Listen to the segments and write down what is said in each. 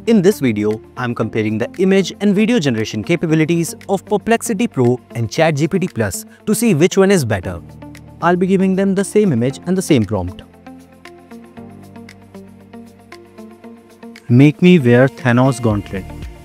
In this video, I'm comparing the image and video generation capabilities of Perplexity Pro and ChatGPT Plus to see which one is better. I'll be giving them the same image and the same prompt. Make me wear Thanos gauntlet.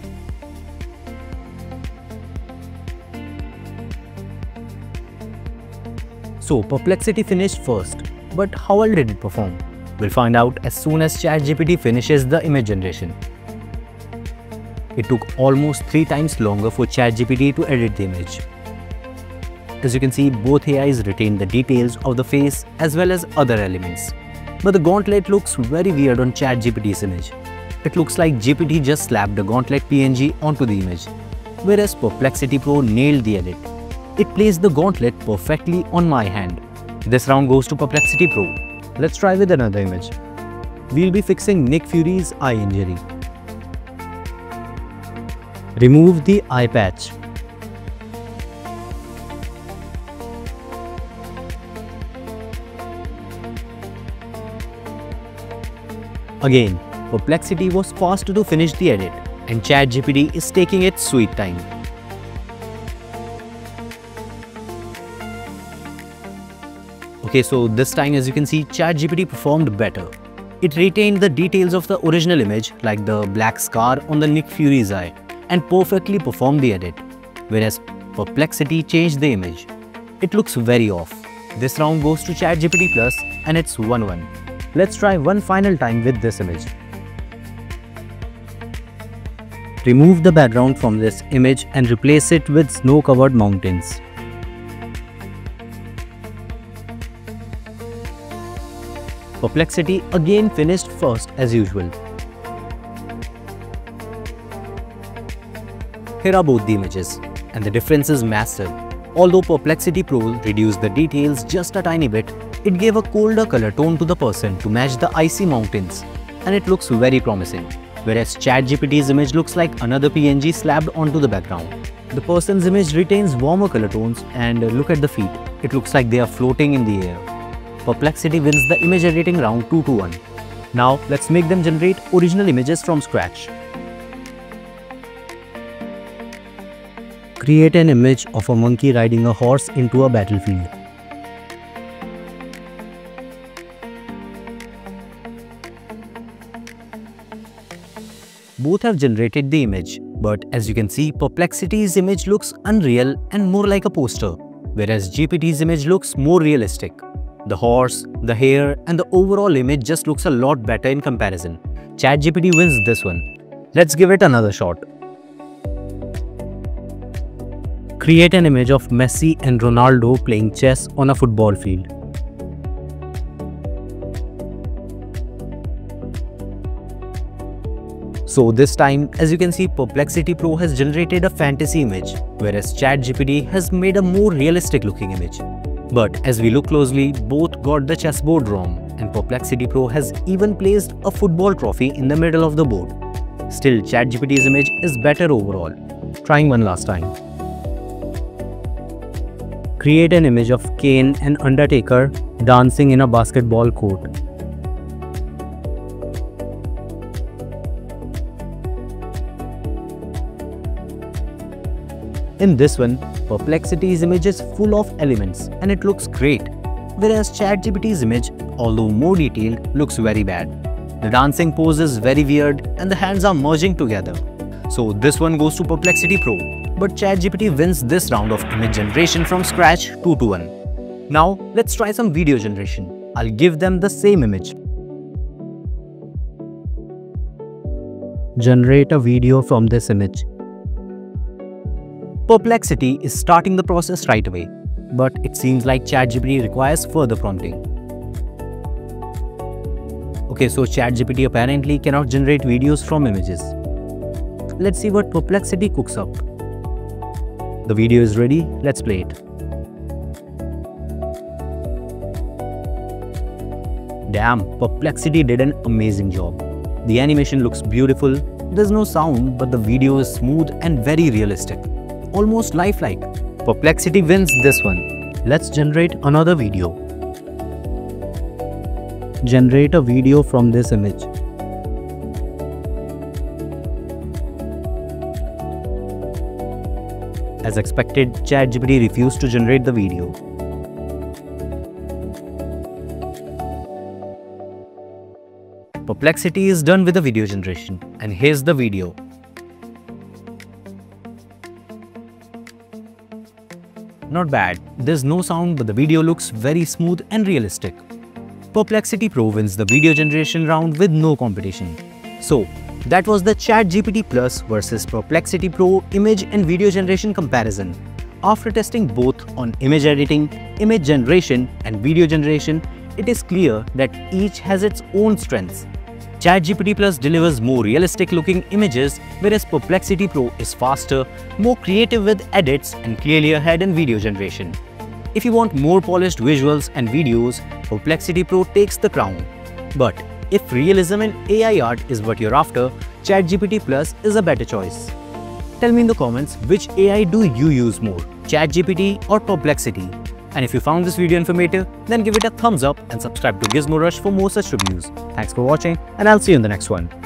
So Perplexity finished first, but how well did it perform? We'll find out as soon as ChatGPT finishes the image generation. It took almost 3 times longer for ChatGPT to edit the image. As you can see, both AIs retain the details of the face as well as other elements. But the gauntlet looks very weird on ChatGPT's image. It looks like GPT just slapped the gauntlet PNG onto the image, whereas Perplexity Pro nailed the edit. It placed the gauntlet perfectly on my hand. This round goes to Perplexity Pro. Let's try with another image. We'll be fixing Nick Fury's eye injury. Remove the eye patch. Again, Perplexity was fast to finish the edit, and ChatGPT is taking its sweet time. Okay, so this time, as you can see, ChatGPT performed better. It retained the details of the original image, like the black scar on the Nick Fury's eye, and perfectly performed the edit, whereas Perplexity changed the image. It looks very off. This round goes to ChatGPT Plus, and it's 1-1. Let's try one final time with this image. Remove the background from this image and replace it with snow-covered mountains. Perplexity again finished first as usual. Here are both the images, and the difference is massive. Although Perplexity Pro reduced the details just a tiny bit, it gave a colder color tone to the person to match the icy mountains, and it looks very promising. Whereas ChatGPT's image looks like another PNG slapped onto the background. The person's image retains warmer color tones, and look at the feet. It looks like they are floating in the air. Perplexity wins the image editing round 2-1. Now let's make them generate original images from scratch. Create an image of a monkey riding a horse into a battlefield. Both have generated the image, but as you can see, Perplexity's image looks unreal and more like a poster, whereas GPT's image looks more realistic. The horse, the hair, and the overall image just looks a lot better in comparison. ChatGPT wins this one. Let's give it another shot. Create an image of Messi and Ronaldo playing chess on a football field. So this time, as you can see, Perplexity Pro has generated a fantasy image, whereas ChatGPT has made a more realistic looking image. But as we look closely, both got the chessboard wrong, and Perplexity Pro has even placed a football trophy in the middle of the board. Still, ChatGPT's image is better overall. Trying one last time. Create an image of Kane and Undertaker dancing in a basketball court. In this one, Perplexity's image is full of elements and it looks great, whereas ChatGPT's image, although more detailed, looks very bad. The dancing pose is very weird and the hands are merging together. So this one goes to Perplexity Pro, but ChatGPT wins this round of image generation from scratch 2-1. Now let's try some video generation. I'll give them the same image. Generate a video from this image. Perplexity is starting the process right away, but it seems like ChatGPT requires further prompting. Okay, so ChatGPT apparently cannot generate videos from images. Let's see what Perplexity cooks up. The video is ready, let's play it. Damn, Perplexity did an amazing job. The animation looks beautiful, there's no sound, but the video is smooth and very realistic. Almost lifelike. Perplexity wins this one. Let's generate another video. Generate a video from this image. As expected, ChatGPT refused to generate the video. Perplexity is done with the video generation, and here's the video. Not bad, there's no sound but the video looks very smooth and realistic. Perplexity Pro wins the video generation round with no competition. So, that was the ChatGPT Plus versus Perplexity Pro image and video generation comparison. After testing both on image editing, image generation and video generation, it is clear that each has its own strengths. ChatGPT Plus delivers more realistic looking images, whereas Perplexity Pro is faster, more creative with edits and clearly ahead in video generation. If you want more polished visuals and videos, Perplexity Pro takes the crown. But if realism and AI art is what you're after, ChatGPT Plus is a better choice. Tell me in the comments which AI do you use more, ChatGPT or Perplexity? And if you found this video informative, then give it a thumbs up and subscribe to Gizmo Rush for more such reviews. Thanks for watching, and I'll see you in the next one.